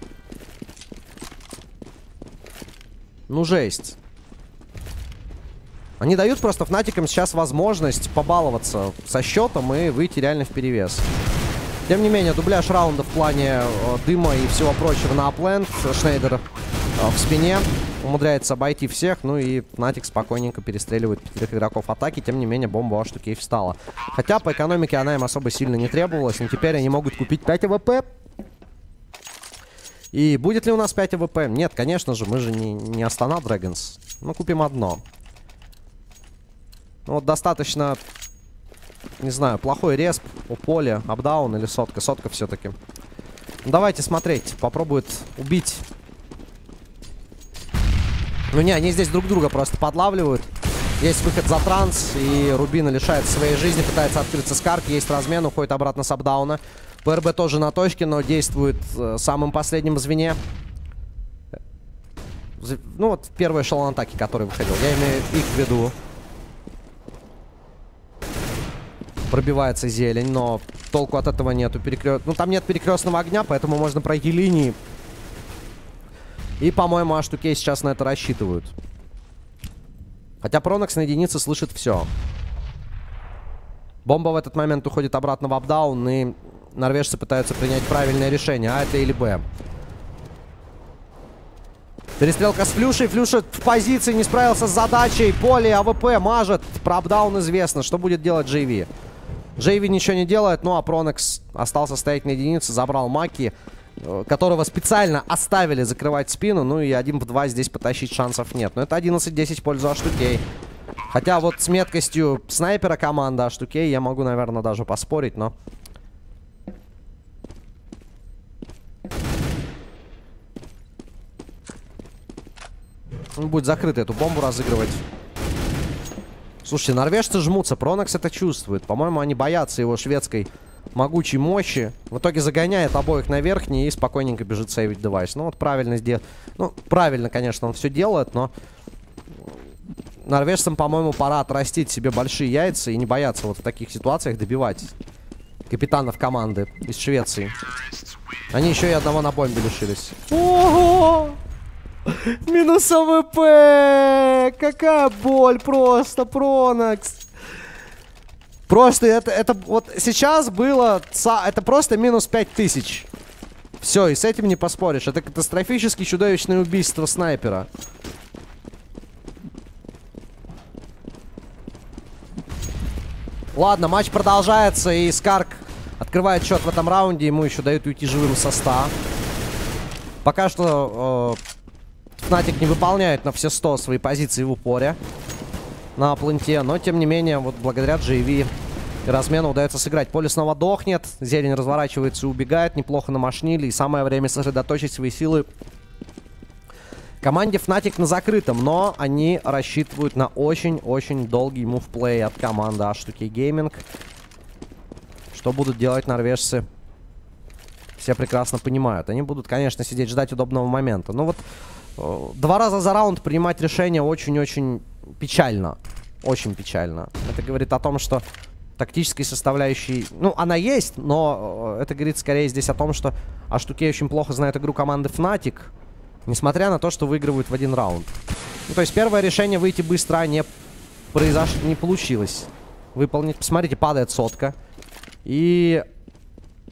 Ну, жесть. Они дают просто Фнатикам сейчас возможность побаловаться со счетом и выйти реально в перевес. Тем не менее, дубляж раунда в плане э, дыма и всего прочего на апленд. Шнейдер э, в спине умудряется обойти всех. Ну и Fnatic спокойненько перестреливает пятерых игроков атаки. Тем не менее, бомба у Аш ту кей встала. Хотя по экономике она им особо сильно не требовалась. Но теперь они могут купить пять АВП. И будет ли у нас пять АВП? Нет, конечно же, мы же не, не Астана Dragons. Ну, купим одно. Ну, вот достаточно, не знаю, плохой респ у поля, апдаун или сотка. Сотка все-таки. Ну, давайте смотреть. Попробует убить. Ну, не, они здесь друг друга просто подлавливают. Есть выход за транс, и Рубина лишается своей жизни, пытается открыться с карт. Есть размен, уходит обратно с апдауна. ПРБ тоже на точке, но действует э, самым последним звене. Ну вот первый эшелон атаки, который выходил. Я имею их в виду. Пробивается зелень, но толку от этого нету. Перекрё... Ну там нет перекрестного огня, поэтому можно пройти линии. И, по-моему, Аш ту кей сейчас на это рассчитывают. Хотя Пронокс на единице слышит все. Бомба в этот момент уходит обратно в апдаун, и норвежцы пытаются принять правильное решение. А это или Б. Перестрелка с Флюшей. Флюша в позиции, не справился с задачей. Поле, АВП мажет. Про апдаун известно. Что будет делать джей ви? джей ви ничего не делает, ну а Пронокс остался стоять на единице. Забрал Маки, которого специально оставили закрывать спину. Ну и один в два здесь потащить шансов нет. Но это одиннадцать десять в пользу Аш ту кей. Хотя вот с меткостью снайпера команда Аш ту кей я могу, наверное, даже поспорить, но... Он будет закрыт эту бомбу разыгрывать. Слушайте, норвежцы жмутся. Пронокс это чувствует. По-моему, они боятся его шведской могучей мощи. В итоге загоняет обоих на верхний и спокойненько бежит сейвить девайс. Ну вот правильно сделал. Ну, правильно, конечно, он все делает, но... Норвежцам, по-моему, пора отрастить себе большие яйца и не бояться вот в таких ситуациях добивать капитанов команды из Швеции. Они еще и одного на бомбе лишились. Ого! Минус АВП! Какая боль просто, Пронокс! Просто это, это вот сейчас было... Это просто минус пять тысяч. Все, и с этим не поспоришь. Это катастрофически чудовищное убийство снайпера. Ладно, матч продолжается, и Скарк открывает счет в этом раунде. Ему еще дают уйти живым со ста. Пока что э, Fnatic не выполняет на все сто свои позиции в упоре на пленте. Но, тем не менее, вот благодаря джей ви и размену удается сыграть. Поле снова дохнет, зелень разворачивается и убегает. Неплохо намашнили, и самое время сосредоточить свои силы команде Fnatic на закрытом, но они рассчитывают на очень-очень долгий мувплей от команды Аш ту кей Gaming. Что будут делать норвежцы, все прекрасно понимают. Они будут, конечно, сидеть ждать удобного момента. Но вот э, два раза за раунд принимать решение очень-очень печально. Очень печально. Это говорит о том, что тактической составляющей... Ну, она есть, но э, это говорит скорее здесь о том, что Аш ту кей очень плохо знает игру команды Fnatic. Несмотря на то, что выигрывают в один раунд. Ну, то есть первое решение выйти быстро не произошло, не получилось выполнить. Посмотрите, падает сотка. И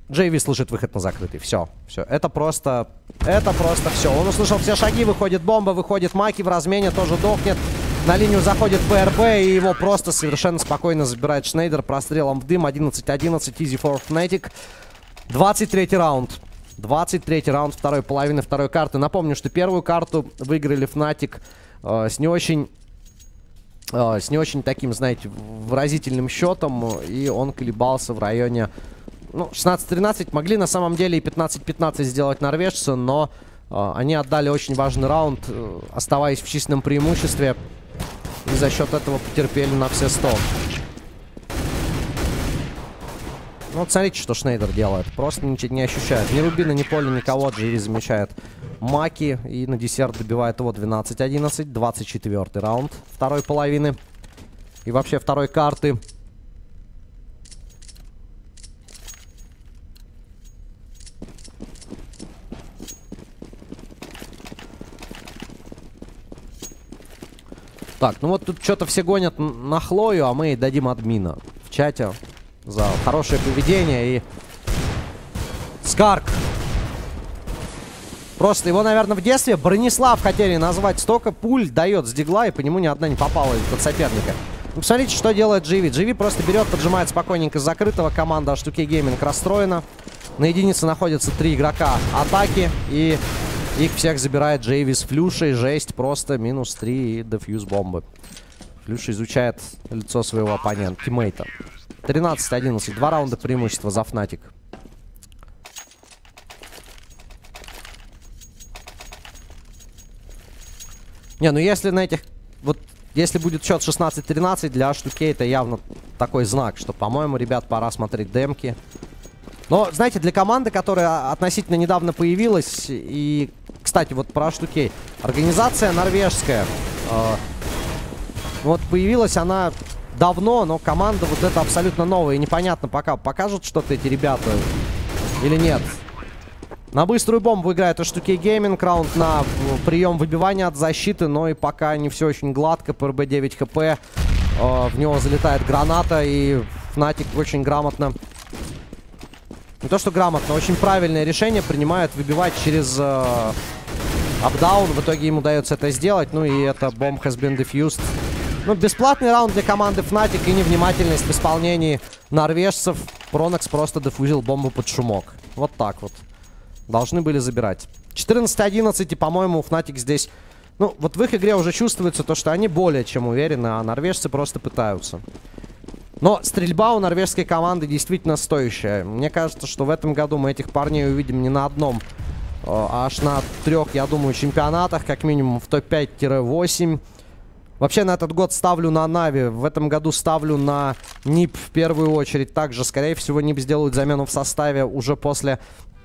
джей ви слышит выход на закрытый. Все, все. Это просто... Это просто все. Он услышал все шаги, выходит бомба, выходит Маки в размене, тоже дохнет. На линию заходит ПРБ, и его просто совершенно спокойно забирает Шнейдер прострелом в дым. одиннадцать одиннадцать, easy for Fnatic. двадцать третий раунд. двадцать третий раунд второй половины второй карты. Напомню, что первую карту выиграли Fnatic э, с не очень... Э, с не очень таким, знаете, выразительным счетом. И он колебался в районе... Ну, шестнадцать тринадцать. Могли на самом деле и пятнадцать пятнадцать сделать норвежцы, но э, они отдали очень важный раунд, э, оставаясь в численном преимуществе. И за счет этого потерпели на все сто. Ну, вот смотрите, что Шнейдер делает. Просто ничего не ощущает. Ни Рубина, ни Поля, никого. джей ви замечает Маки. И на десерт добивает его двенадцать одиннадцать. двадцать четвёртый раунд второй половины. И вообще второй карты. Так, ну вот тут что-то все гонят на Хлою, а мы дадим админа в чате за хорошее поведение. И Скарк. Просто его, наверное, в детстве Бронислав хотели назвать. Столько пуль дает с дигла, и по нему ни одна не попала от соперника. Ну, посмотрите, что делает джей ви. джей ви просто берет, поджимает спокойненько с закрытого. Команда эйч ту кей Gaming расстроена. На единице находятся три игрока атаки. И их всех забирает джей ви с флюшей. Жесть, просто минус три и дефьюз бомбы. Флюша изучает лицо своего оппонента, тиммейта. тринадцать одиннадцать. Два раунда преимущества за Fnatic. Не, ну если на этих... Вот если будет счет шестнадцать тринадцать, для эйч ту кей это явно такой знак, что, по-моему, ребят, пора смотреть демки. Но, знаете, для команды, которая относительно недавно появилась, и, кстати, вот про эйч ту кей, организация норвежская, э, вот появилась она давно, но команда вот эта абсолютно новая, и непонятно пока, покажут что-то эти ребята или нет. На быструю бомбу играет эйч ту кей Gaming, раунд на прием выбивания от защиты, но и пока не все очень гладко, ПРБ девять хп, э, в него залетает граната, и Fnatic очень грамотно... Не то, что грамотно, очень правильное решение принимают выбивать через э, апдаун. В итоге ему удается это сделать. Ну и это bomb has been defused. Ну, бесплатный раунд для команды Fnatic и невнимательность в исполнении норвежцев. Пронокс просто дефузил бомбу под шумок. Вот так вот. Должны были забирать. четырнадцать одиннадцать, и, по-моему, Fnatic здесь... Ну, вот в их игре уже чувствуется то, что они более чем уверены, а норвежцы просто пытаются. Но стрельба у норвежской команды действительно стоящая. Мне кажется, что в этом году мы этих парней увидим не на одном, а аж на трех, я думаю, чемпионатах, как минимум в топ пять восемь. Вообще на этот год ставлю на Нави, в этом году ставлю на нип в первую очередь. Также, скорее всего, нип сделают замену в составе уже после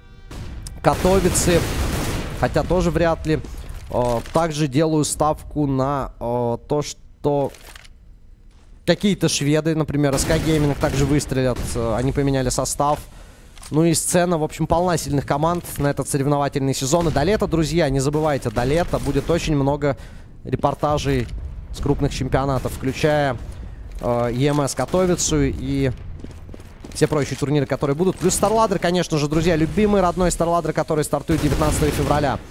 Катовицы, хотя тоже вряд ли. Также делаю ставку на то, что... Какие-то шведы, например, эс кей Gaming также выстрелят. Они поменяли состав. Ну и сцена, в общем, полна сильных команд на этот соревновательный сезон. И до лета, друзья, не забывайте, до лета будет очень много репортажей с крупных чемпионатов, включая э, и эм эс Катовицу и все прочие турниры, которые будут. Плюс StarLadder, конечно же, друзья, любимый родной StarLadder, который стартует девятнадцатого февраля.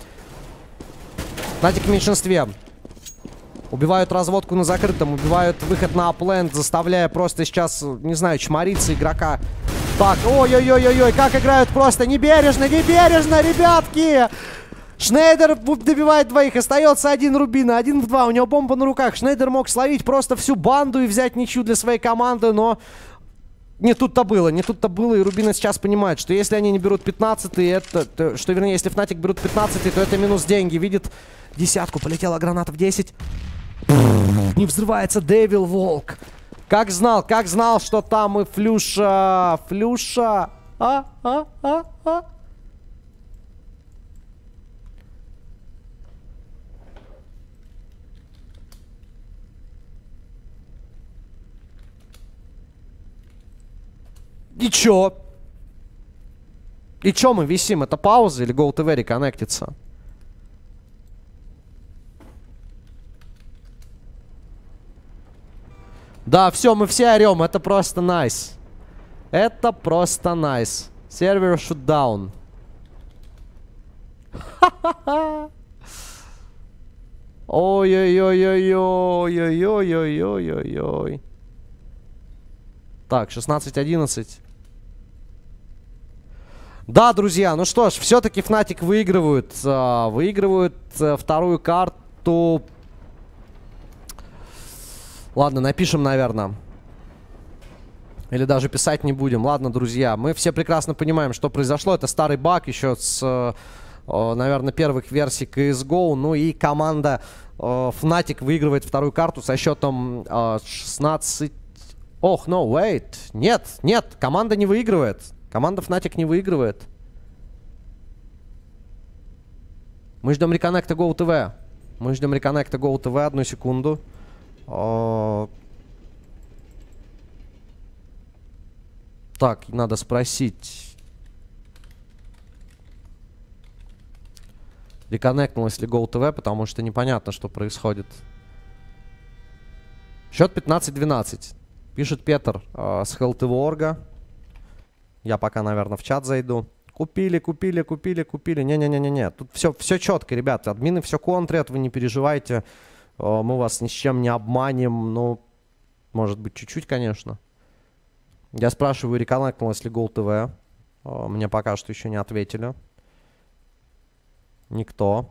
Fnatic в меньшинстве. Убивают разводку на закрытом, убивают выход на апленд, заставляя просто сейчас, не знаю, чмориться игрока. Так, ой-ой-ой-ой-ой, как играют просто небережно, небережно, ребятки! Шнейдер добивает двоих, остается один Рубина, один в два, у него бомба на руках. Шнейдер мог словить просто всю банду и взять ничью для своей команды, но... Не тут-то было, не тут-то было, и Рубина сейчас понимает, что если они не берут пятнадцатый, это... То, что, вернее, если Fnatic берут пятнадцатый, то это минус деньги. Видит десятку, полетела граната в десять. Не взрывается Devil Волк. Как знал, как знал, что там и Флюша. Флюша. А, а, а, а. И чё? И чё мы висим? Это пауза или GoTV реконнектится? Да, все, мы все орем. Это просто найс. Это просто найс. Сервер shutdown. Ой-ой-ой-ой-ой-ой-ой-ой-ой-ой. Так, шестнадцать одиннадцать. Да, друзья, ну что ж, все-таки Fnatic выигрывают. Uh, выигрывают uh, вторую карту. Ладно, напишем, наверное. Или даже писать не будем. Ладно, друзья, мы все прекрасно понимаем, что произошло. Это старый баг еще с, uh, наверное, первых версий си эс го. Ну и команда uh, Fnatic выигрывает вторую карту со счетом uh, шестнадцать... Ох, no, wait. Нет, нет, команда не выигрывает. Команда Fnatic не выигрывает. Мы ждем реконнекта GoTV. Мы ждем реконнекта GoTV. Одну секунду. О... Так, надо спросить. Реконнектнулась ли GoTV, потому что непонятно, что происходит. Счет пятнадцать двенадцать. Пишет Петр э, с Хелл-ТВ.орга. Я пока, наверное, в чат зайду. Купили, купили, купили, купили. Не-не-не-не-не. Тут все, все четко, ребята. Админы все контрят, вы не переживайте. Э, мы вас ни с чем не обманем. Ну, может быть, чуть-чуть, конечно. Я спрашиваю, реконнектнулась ли GoTV. Э, мне пока что еще не ответили. Никто.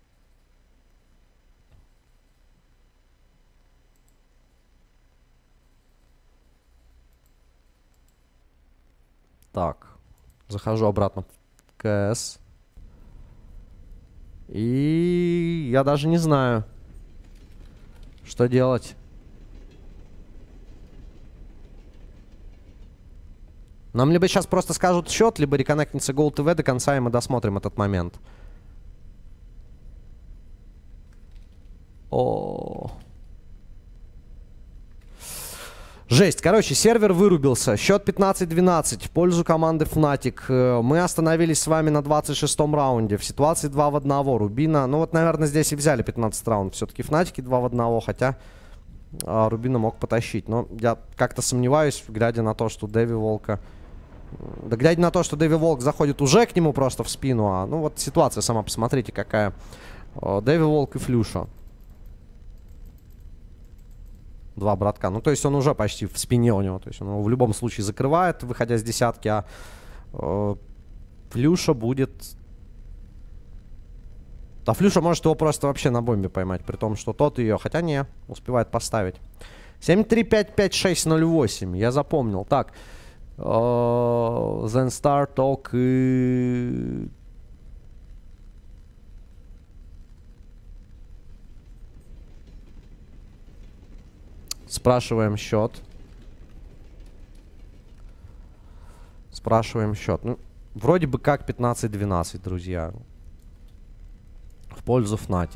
Так, захожу обратно в КС. И я даже не знаю, что делать. Нам либо сейчас просто скажут счет, либо реконнектнется GoTV до конца, и мы досмотрим этот момент. О. Жесть. Короче, сервер вырубился. Счет пятнадцать двенадцать в пользу команды Fnatic. Мы остановились с вами на двадцать шестом раунде. В ситуации два в одного. Рубина. Ну вот, наверное, здесь и взяли пятнадцать раунд. Все-таки Fnatic два в одного. Хотя а, Рубина мог потащить. Но я как-то сомневаюсь, глядя на то, что Дэви Волка... Да глядя на то, что Дэви Волк заходит уже к нему просто в спину. А, ну вот ситуация сама, посмотрите, какая. Дэви Волк и Флюша. Два братка. Ну, то есть он уже почти в спине у него. То есть он его в любом случае закрывает, выходя с десятки. А э, Флюша будет... А Флюша может его просто вообще на бомбе поймать. При том, что тот ее... Хотя не, успевает поставить. семь три пять пять шесть ноль восемь. Я запомнил. Так. Э, Zen Star Talk и... Спрашиваем счет. Спрашиваем счет. Ну, вроде бы как пятнадцать двенадцать, друзья. В пользу Fnatic.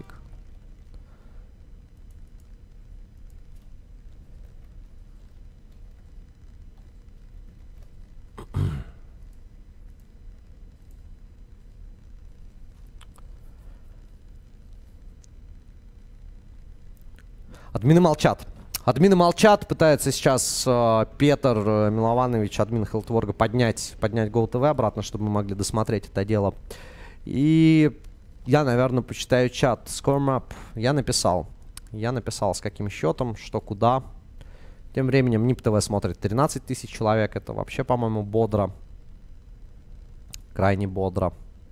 Админы молчат. Админы молчат, пытается сейчас э, Петр э, Милованович, админ Хелл-ТВ.орга, поднять, поднять GoTV обратно, чтобы мы могли досмотреть это дело. И я, наверное, почитаю чат. Scoremap. Я написал. Я написал, с каким счетом, что, куда. Тем временем нип-ТВ смотрит тринадцать тысяч человек. Это вообще, по-моему, бодро. Крайне бодро.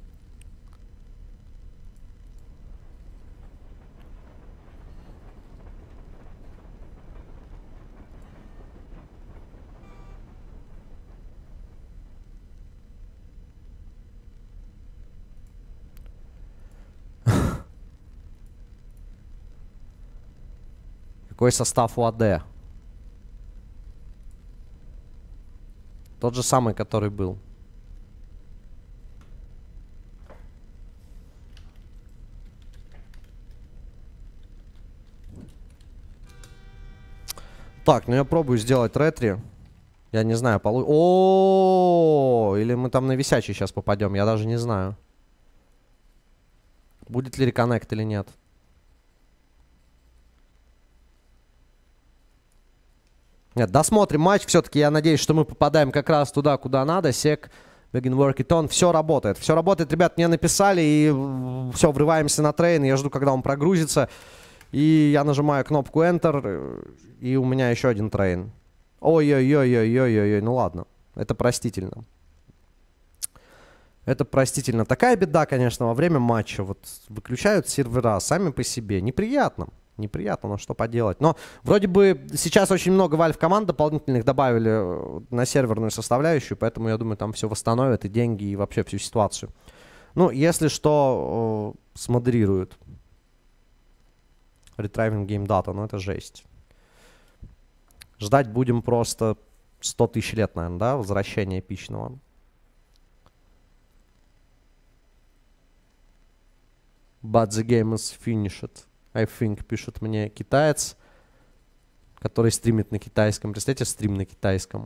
Какой состав у АД? Тот же самый, который был. Так, ну я пробую сделать ретри. Я не знаю, полу... О, или мы там на висячий сейчас попадем, я даже не знаю. Будет ли реконнект или нет. Нет, досмотрим матч. Все-таки я надеюсь, что мы попадаем как раз туда, куда надо. Сек Begin work it on. Все работает. Все работает. Ребят, мне написали. И все, врываемся на трейн. Я жду, когда он прогрузится. И я нажимаю кнопку Enter. И у меня еще один трейн. Ой-ой-ой-ой-ой-ой. Ну ладно. Это простительно. Это простительно. Такая беда, конечно, во время матча. Вот выключают сервера сами по себе. Неприятно. Неприятно, но что поделать. Но вроде бы сейчас очень много Valve команд дополнительных добавили на серверную составляющую, поэтому я думаю, там все восстановят, и деньги, и вообще всю ситуацию. Ну, если что, э, смодерируют. Retrieving Game Data, ну это жесть. Ждать будем просто сто тысяч лет, наверное, да, возвращения эпичного. But the game is finished. I think, пишет мне китаец, который стримит на китайском. Представляете, стрим на китайском.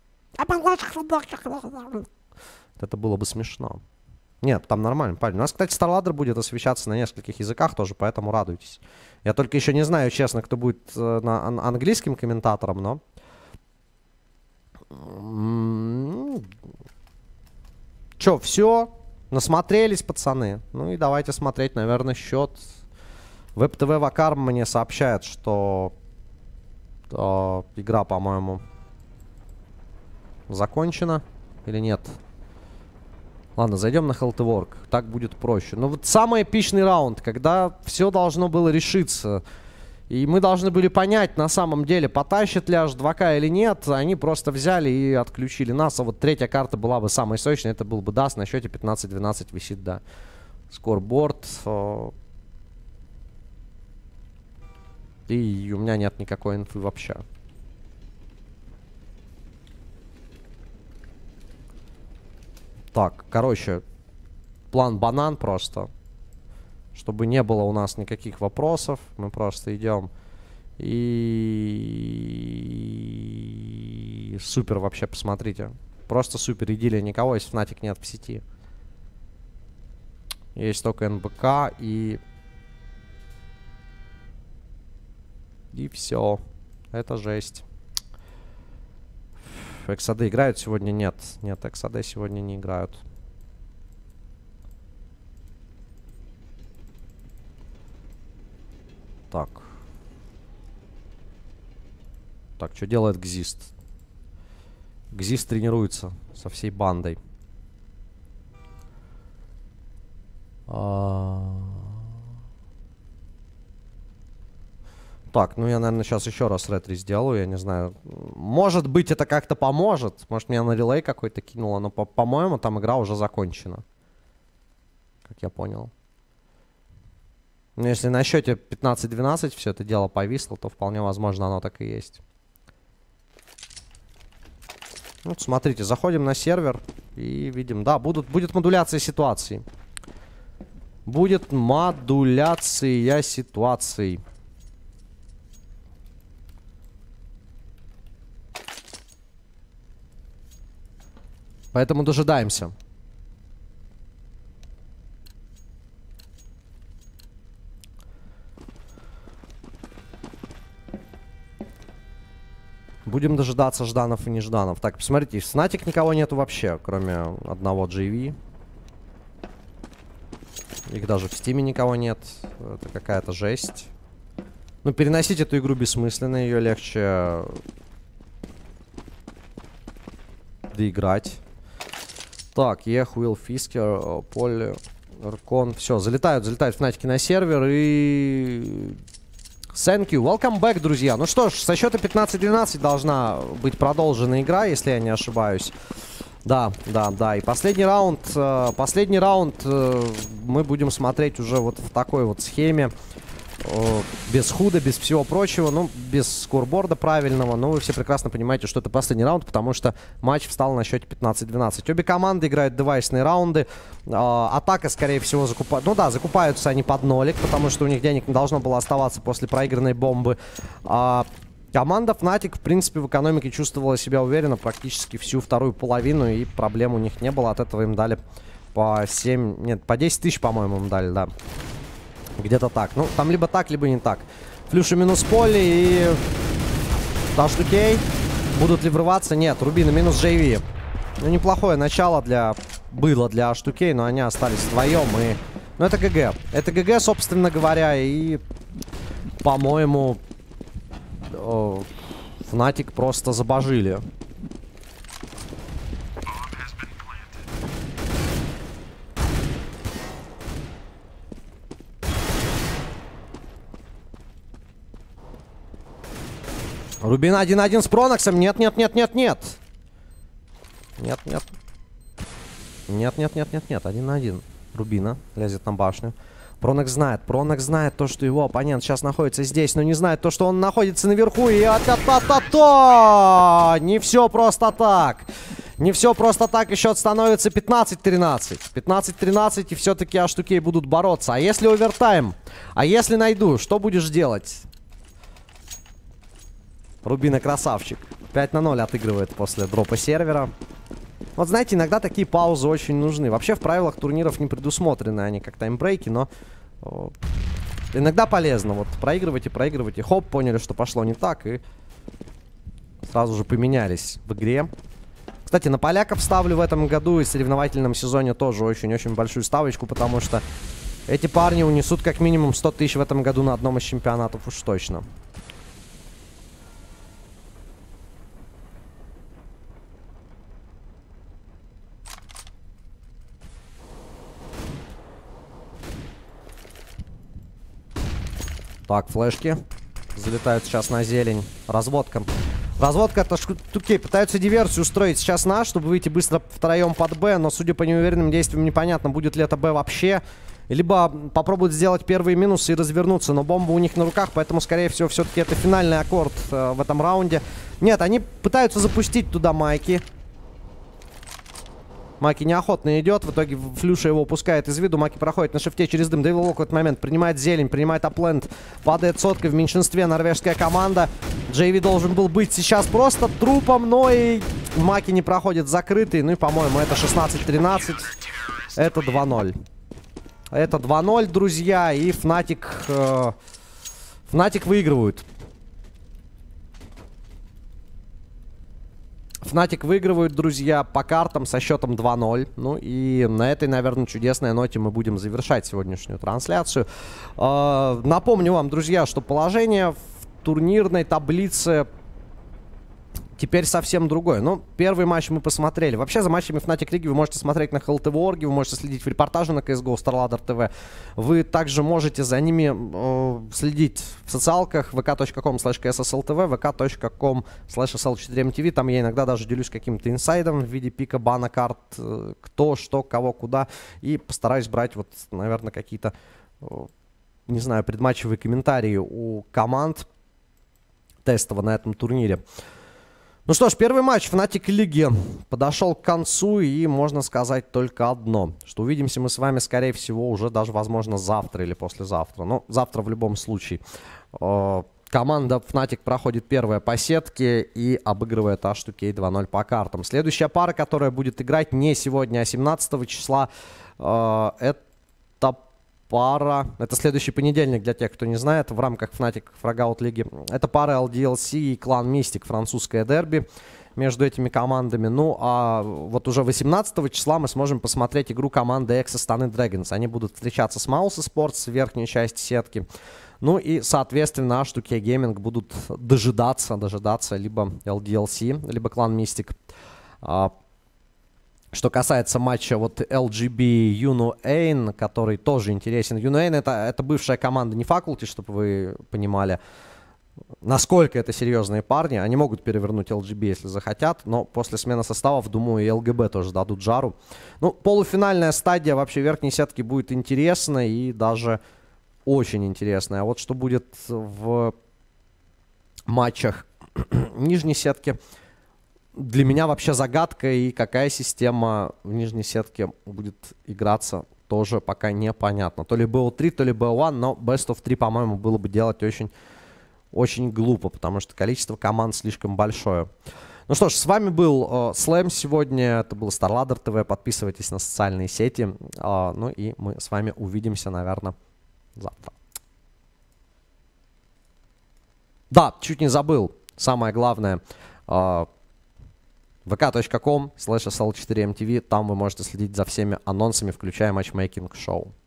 Это было бы смешно. Нет, там нормально, парень. У нас, кстати, StarLadder будет освещаться на нескольких языках тоже, поэтому радуйтесь. Я только еще не знаю, честно, кто будет э, на ан английским комментатором, но... Че, все? Насмотрелись, пацаны? Ну и давайте смотреть, наверное, счет... Веб-ТВ Вакар мне сообщает, что э, игра, по-моему, закончена или нет. Ладно, зайдем на Healthy Work. Так будет проще. Но вот самый эпичный раунд, когда все должно было решиться. И мы должны были понять, на самом деле, потащит ли аш два ка или нет. Они просто взяли и отключили нас. А вот третья карта была бы самой сочной. Это был бы даст. На счете пятнадцать двенадцать висит, да. Скорборд. Э И у меня нет никакой инфы вообще. Так, короче, план банан просто. Чтобы не было у нас никаких вопросов. Мы просто идем. И... Супер вообще, посмотрите. Просто супер идиллия. Никого из Fnatic нет в сети. Есть только эн бэ ка и... И все. Это жесть. Эксады играют сегодня? Нет. Нет, Эксады сегодня не играют. Так. Так, что делает Гзист? Гзист тренируется со всей бандой. А... Так, ну я, наверное, сейчас еще раз ретри сделаю, я не знаю. Может быть, это как-то поможет. Может, меня на релей какой-то кинуло, но, по-моему, там игра уже закончена. Как я понял. Но если на счете пятнадцать двенадцать все это дело повисло, то вполне возможно оно так и есть. Вот, смотрите, заходим на сервер и видим, да, будут, будет модуляция ситуации. Будет модуляция ситуаций. Поэтому дожидаемся. Будем дожидаться Жданов и Нежданов. Так, посмотрите, в Fnatic никого нету вообще, кроме одного джей ви. Их даже в Стиме никого нет. Это какая-то жесть. Ну, переносить эту игру бессмысленно. Ее легче доиграть. Так, Ех, Уилл, Фискер, Поль, Ркон. Все, залетают, залетают Фнатики на сервер. И... Thank you. Welcome back, друзья. Ну что ж, со счета пятнадцать двенадцать должна быть продолжена игра, если я не ошибаюсь. Да, да, да. И последний раунд, э, последний раунд э, мы будем смотреть уже вот в такой вот схеме. Э, без худа, без всего прочего. Ну, без скорборда правильного. Но вы все прекрасно понимаете, что это последний раунд, потому что матч встал на счете пятнадцать двенадцать. Обе команды играют девайсные раунды. Э, атака, скорее всего, закупает. Ну да, закупаются они под нолик, потому что у них денег не должно было оставаться после проигранной бомбы. А команда Fnatic, в принципе, в экономике чувствовала себя уверенно практически всю вторую половину, и проблем у них не было. От этого им дали по семь... Нет, по десять тысяч, по-моему, им дали, да. Где-то так. Ну, там либо так, либо не так. Флюша минус поле и... Даш Кей. Будут ли врываться? Нет. Рубина минус джей ви. Ну, неплохое начало для... было для Штукей, но они остались вдвоем. И... Ну, это ГГ. Это ГГ, собственно говоря, и... По-моему... Фнатик просто забожили. Рубин один-один с Проноксом. Нет, нет, нет, нет, нет. Нет, нет. Нет, нет, нет, нет, нет. Один на один. Рубина лезет на башню. Пронокс знает. Пронокс знает то, что его оппонент сейчас находится здесь, но не знает то, что он находится наверху. И а-та-та-та-та! Не все просто так. Не все просто так. И счет становится пятнадцать тринадцать. пятнадцать тринадцать, и все-таки Аштукей будут бороться. А если овертайм? А если найду? Что будешь делать? Рубина красавчик. пять на ноль отыгрывает после дропа сервера. Вот знаете, иногда такие паузы очень нужны. Вообще в правилах турниров не предусмотрены они как таймбрейки, но о, иногда полезно. Вот проигрывать и проигрывать. И хоп, поняли, что пошло не так. И сразу же поменялись в игре. Кстати, на поляков ставлю в этом году и в соревновательном сезоне тоже очень-очень большую ставочку, потому что эти парни унесут как минимум сто тысяч в этом году на одном из чемпионатов уж точно. Так, флешки залетают сейчас на зелень. Разводка. Разводка это Штукей. Пытаются диверсию устроить сейчас на, чтобы выйти быстро втроем под Б. Но, судя по неуверенным действиям, непонятно, будет ли это Б вообще. Либо попробуют сделать первые минусы и развернуться. Но бомба у них на руках, поэтому, скорее всего, все-таки это финальный аккорд э, в этом раунде. Нет, они пытаются запустить туда Майки. Маки неохотно идет, в итоге Флюша его упускает из виду. Маки проходит на шифте через дым. Дэвил Лок в этот момент принимает зелень, принимает апленд. Падает соткой, в меньшинстве норвежская команда. Джейви должен был быть сейчас просто трупом, но и Маки не проходит закрытый. Ну и, по-моему, это шестнадцать тринадцать. Это два ноль. Это два ноль, друзья, и Фнатик... Э, Фнатик выигрывают. Фнатик выигрывают, друзья, по картам со счетом два ноль. Ну и на этой, наверное, чудесной ноте мы будем завершать сегодняшнюю трансляцию. Э, напомню вам, друзья, что положение в турнирной таблице теперь совсем другое. Ну, первый матч мы посмотрели. Вообще, за матчами Fnatic Лиги вы можете смотреть на эл тэ вэ точка орг, вы можете следить в репортаже на си эс го, StarLadder ти ви. Вы также можете за ними э, следить в социалках ви ка точка ком слэш кей эс эс эл ти ви, ви ка точка ком слэш эс эл четыре эм ти ви. Там я иногда даже делюсь каким-то инсайдом в виде пика, бана карт, э, кто, что, кого, куда. И постараюсь брать, вот, наверное, какие-то, э, не знаю, предматчевые комментарии у команд тестово на этом турнире. Ну что ж, первый матч Fnatic Лиги подошел к концу, и можно сказать только одно, что увидимся мы с вами, скорее всего, уже даже, возможно, завтра или послезавтра. Но завтра в любом случае. Э, команда Fnatic проходит первая по сетке и обыгрывает Аштукей два ноль по картам. Следующая пара, которая будет играть не сегодня, а семнадцатого числа, э, это пара, это следующий понедельник, для тех, кто не знает, в рамках Fnatic Фрагаут Лиги. Это пара эл ди эл си и Клан Мистик, французское дерби между этими командами. Ну, а вот уже восемнадцатого числа мы сможем посмотреть игру команды Эксостаны Dragons. Они будут встречаться с Mouse Sports в верхней части сетки. Ну и, соответственно, Аштукей Гейминг будут дожидаться, дожидаться либо эл ди эл си, либо Клан Мистик. Что касается матча вот эл джи би Юнуэйн, который тоже интересен. Юнуэйн это, это бывшая команда не Faculty, чтобы вы понимали, насколько это серьезные парни. Они могут перевернуть эл джи би, если захотят, но после смены составов, думаю, и эл джи би тоже дадут жару. Ну, полуфинальная стадия вообще верхней сетки будет интересна и даже очень интересная. А вот что будет в матчах нижней сетки, для меня вообще загадка, и какая система в нижней сетке будет играться, тоже пока непонятно. То ли би о три, то ли би о один, но Best of три, по-моему, было бы делать очень, очень глупо, потому что количество команд слишком большое. Ну что ж, с вами был э, Слэм сегодня, это был StarLadder ти ви. Подписывайтесь на социальные сети, э, ну и мы с вами увидимся, наверное, завтра. Да, чуть не забыл, самое главное. Э, вэ ка точка ком слэш эс эл четыре эм ти ви. Там вы можете следить за всеми анонсами, включая матчмейкинг шоу.